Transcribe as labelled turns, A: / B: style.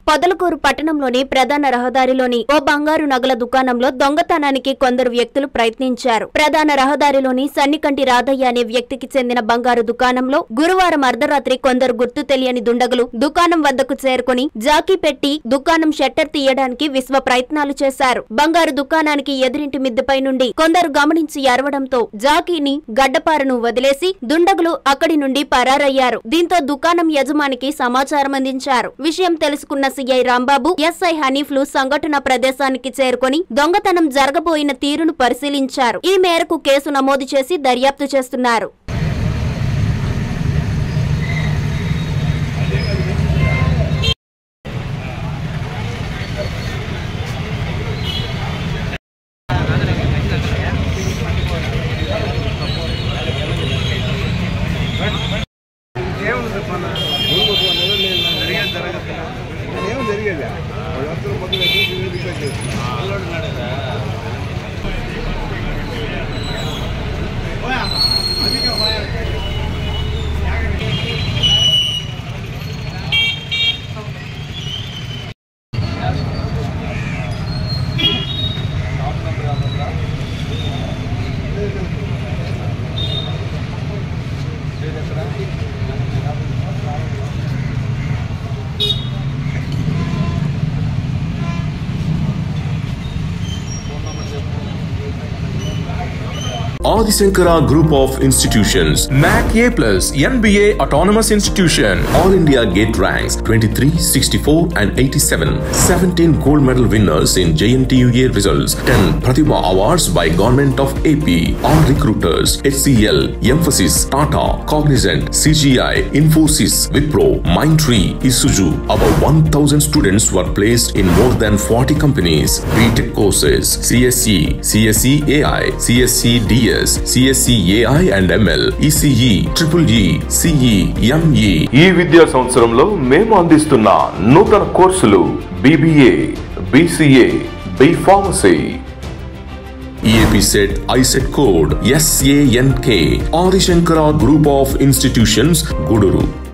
A: పొదలకూరు పట్టణంలోని ప్రధాన రహదారిలోని ఓ బంగారు నగల దుకాణంలో దొంగతనానికి కొందరు వ్యక్తులు ప్రయత్నించారు. ప్రధాన రహదారిలోని సన్నికంటి రాధయ్య అనే వ్యక్తికి చెందిన బంగారు దుకాణంలో గురువారం అర్ధరాత్రి కొందరు గుర్తు తెలియని దుండగులు దుకాణం వద్దకు చేరుకుని జాకీ పెట్టి దుకాణం షట్టర్ తీయడానికి విశ్వ ప్రయత్నాలు చేశారు. బంగారు దుకాణానికి ఎదురింటి మిద్దెపై నుండి కొందరు గమనించి అరవడంతో జాకీని గడ్డపారను వదిలేసి దుండగులు అక్కడి నుండి పరారయ్యారు. దీంతో దుకాణం యజమానికి సమాచారం అందించారు. విషయం తెలుసుకున్న సిఐ రాంబాబు, ఎస్ఐ హనీఫ్లు సంఘటన ప్రదేశానికి చేరుకొని దొంగతనం జరగబోయిన తీరును పరిశీలించారు. ఈ మేరకు కేసు నమోదు చేసి దర్యాప్తు చేస్తున్నారు.
B: Adi Shankara Group of Institutions, MAC A+, NBA Autonomous Institution, All India Gate ranks 23, 64 and 87, 17 gold medal winners in JNTUA results, 10 Pratibha Awards by Government of AP, all recruiters, HCL, Emphasis, Tata, Cognizant, CGI, Infosys, Wipro, Mindtree, Isuzu. About 1,000 students were placed in more than 40 companies. BTech courses, CSE, CSE AI, CSE DS, CSE AI and ML, ECE, EEE, CE, ME. ఈ విద్యా సంవత్సరంలో మేము అందిస్తున్న నూతన కోర్సులు BBA, BCA, B Pharmacy. EAP set ISET code SANK. Adi Shankara Group of Institutions, Guduru.